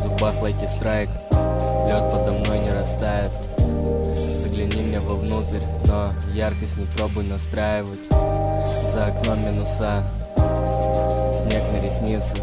зубах Lucky Strike. Лед подо мной не растает. Загляни мне вовнутрь, но яркость не пробуй настраивать. За окном минуса, снег на ресницах.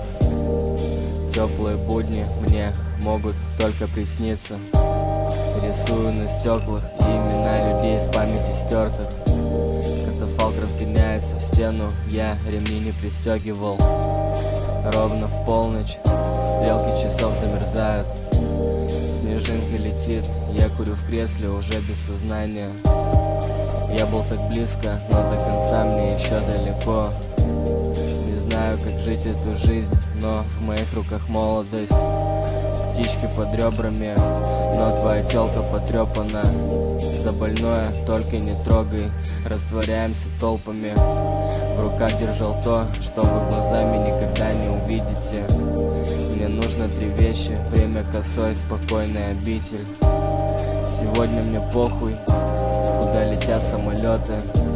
Теплые будни мне могут только присниться. Рисую на стеклах и имена людей из памяти стертых. Катафалк разгоняется в стену, я ремни не пристегивал. Ровно в полночь стрелки часов замерзают. Снежинка летит, я курю в кресле уже без сознания. Я был так близко, но до конца мне еще далеко. Не знаю, как жить эту жизнь, но в моих руках молодость. Птички под ребрами, но твоя телка потрепана. За больное только не трогай, растворяемся толпами. В руках держал то, что вы глазами никогда не увидите. Мне нужно 3 вещи: время косой, спокойная обитель. Сегодня мне похуй, куда летят самолеты.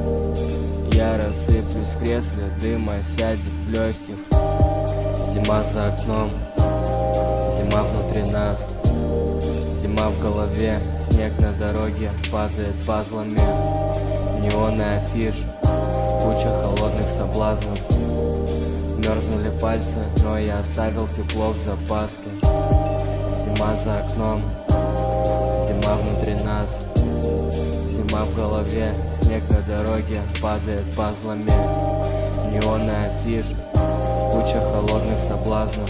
Я рассыплюсь в кресле, дым осядет в легких. Зима за окном, зима внутри нас. Зима в голове, снег на дороге падает пазлами. Неоны афиш, куча холодных соблазнов. Мерзнули пальцы, но я оставил тепло в запаске. Зима за окном, зима внутри нас. Зима в голове, снег на дороге падает пазлами. Неоны афиш, куча холодных соблазнов.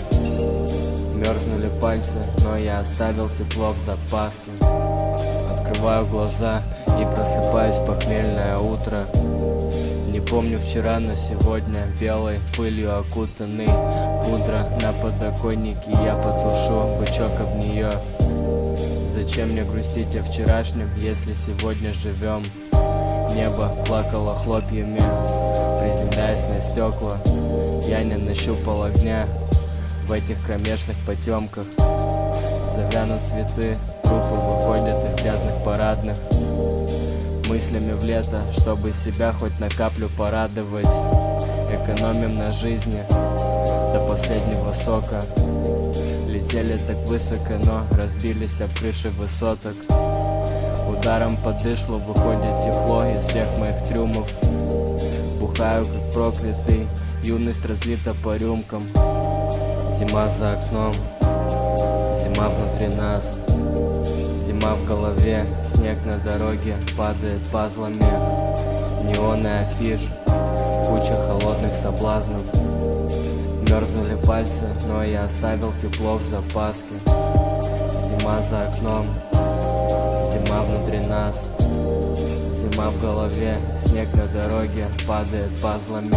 Мерзнули пальцы, но я оставил тепло в запаске. Открываю глаза и просыпаюсь в похмельное утро. Не помню вчера, но сегодня белой пылью окутанный. Пудра на подоконнике, я потушу бычок об нее. Зачем мне грустить о вчерашнем, если сегодня живем? Небо плакало хлопьями, приземляясь на стекла. Я не нащупал огня в этих кромешных потемках. Завянут цветы, трупы выходят из грязных парадных. Мыслями в лето, чтобы себя хоть на каплю порадовать. Экономим на жизни до последнего сока. Летели так высоко, но разбились об крыши высоток. Ударом по дышлу выходит тепло из всех моих трюмов. Бухаю как проклятый, юность разлита по рюмкам. Зима за окном, зима внутри нас. Зима в голове, снег на дороге падает пазлами. Неоны афиш, куча холодных соблазнов. Мерзнули пальцы, но я оставил тепло в запаске. Зима за окном, зима внутри нас. Зима в голове, снег на дороге падает пазлами.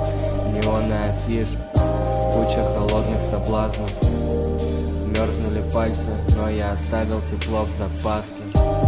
Неоны афиш, куча холодных соблазнов. Мерзнули пальцы, но я оставил тепло в запаске.